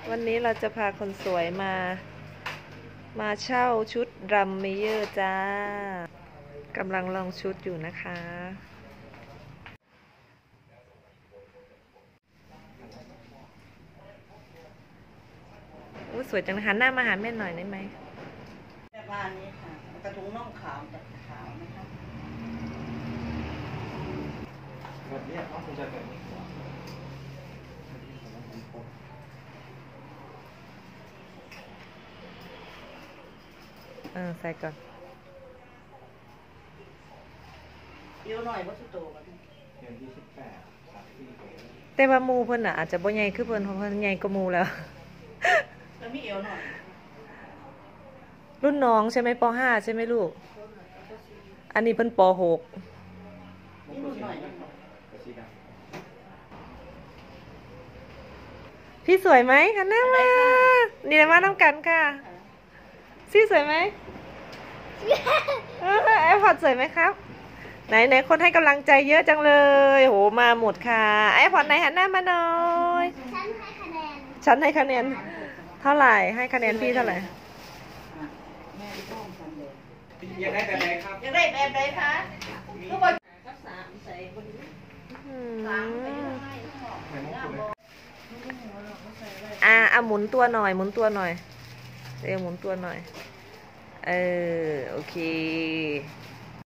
วันนี้เราจะพาคนสวยมาเช่าชุดรัมเมเยอร์จ้ากำลังลองชุดอยู่นะคะสวยจังหันหน้ามาหาแม่หน่อยได้ไหมแม่บ้านนี้ค่ะกระทุงน่องขาวแต่ขาวนะคะแบบนี้ต้องคุณจะแบบนี้ใส่ก่อนเยอะหน่อยวัตถุโตกันเดือนที่18 แต่ว่ามูเพิ่นอาจจะบ่ใหญ่คือเพิ่นเพราะเพิ่นใหญ่กว่ามูแล้วแล้วมีเอวหน่อยรุ่นน้องใช่ไหมป.5 ใช่ไหมลูกอันนี้เพิ่นป.6 นี่รุ่นหน่อยพี่สวยไหมคะหน้ามานี่แหละมาน้ำกันค่ะซี่สวยไหมไอพอดสวยไหมครับไหนคนให้กำลังใจเยอะจังเลยโหมาหมดค่ะไอพอดไหนหันหน้ามาหน่อยฉันให้คะแนนเท่าไหร่ให้คะแนนพี่เท่าไหร่แม่ที่ต้องทำเลยอยากได้แบบไหนครับอยากได้แบบไหนคะทุกคนสัก3ใส่บนนี้3ใส่ให้หมุนตัวหน่อยหมุนตัวหน่อยหมุนตัวหน่อยโอเค